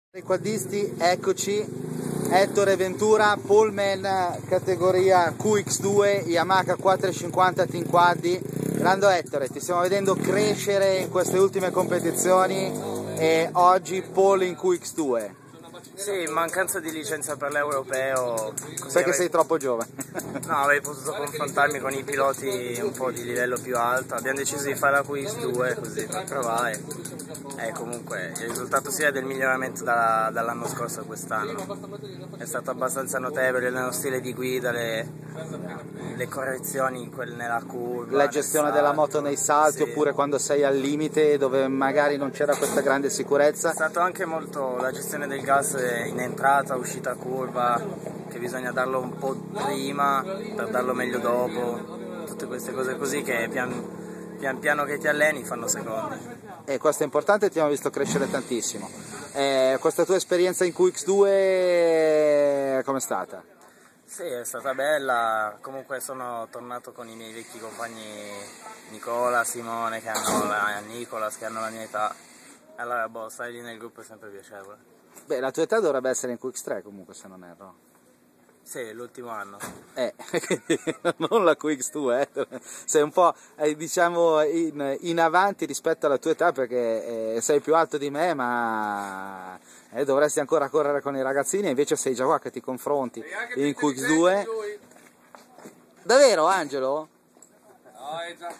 I quaddisti, eccoci, Ettore Ventura, Pullman categoria QX2, Yamaha 450 Team Quaddi. Grande Ettore, ti stiamo vedendo crescere in queste ultime competizioni e oggi pole in QX2. Sì, in mancanza di licenza per l'europeo. Sai che sei troppo giovane. No, avrei potuto confrontarmi con i piloti un po' di livello più alto. Abbiamo deciso di fare la QX2 così per provare. E comunque il risultato sia del miglioramento dall'anno scorso a quest'anno. È stato abbastanza notevole nello stile di guida, le correzioni nella curva. La gestione della moto nei salti, sì. Oppure quando sei al limite dove magari non c'era questa grande sicurezza. È stato anche molto la gestione del gas in entrata, uscita curva, che bisogna darlo un po' prima per darlo meglio dopo. Tutte queste cose così che pian piano che ti alleni fanno secondi. E questo è importante, ti abbiamo visto crescere tantissimo. Questa tua esperienza in QX2 com'è stata? Sì, è stata bella, comunque sono tornato con i miei vecchi compagni Nicola, Simone, Nicolas, che hanno la mia età. Allora, stare lì nel gruppo è sempre piacevole. Beh, la tua età dovrebbe essere in QX3 comunque, se non erro. Sì, l'ultimo anno. Non la QX2, sei un po' diciamo in avanti rispetto alla tua età perché sei più alto di me, ma dovresti ancora correre con i ragazzini, e invece sei già qua che ti confronti in QX2. Davvero, Angelo? No, è già.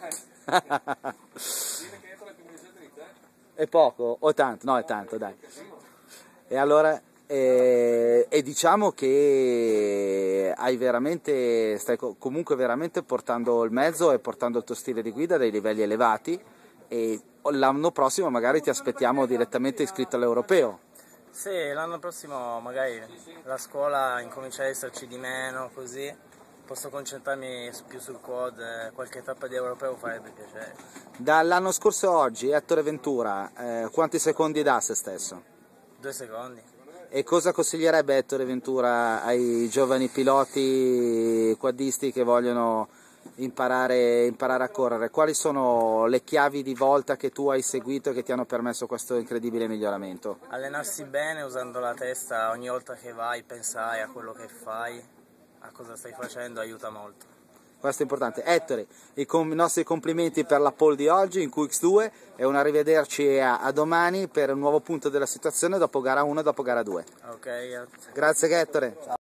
È poco o tanto? No, è tanto, dai. E allora e diciamo che stai comunque veramente portando il mezzo e portando il tuo stile di guida a dei livelli elevati, e l'anno prossimo magari ti aspettiamo direttamente iscritto all'europeo. Sì, l'anno prossimo magari la scuola incomincia ad esserci di meno, così posso concentrarmi più sul quad, qualche tappa di europeo farebbe piacere. Dall'anno scorso a oggi, Ettore Ventura, quanti secondi dà a se stesso? 2 secondi. E cosa consiglierebbe Ettore Ventura ai giovani piloti quaddisti che vogliono imparare a correre? Quali sono le chiavi di volta che tu hai seguito e che ti hanno permesso questo incredibile miglioramento? Allenarsi bene usando la testa ogni volta che vai, pensare a quello che fai, a cosa stai facendo, aiuta molto. Questo è importante. Ettore, i nostri complimenti per la pole di oggi in QX2 e un arrivederci a domani per un nuovo punto della situazione dopo gara 1 e dopo gara 2. Ok, grazie Ettore.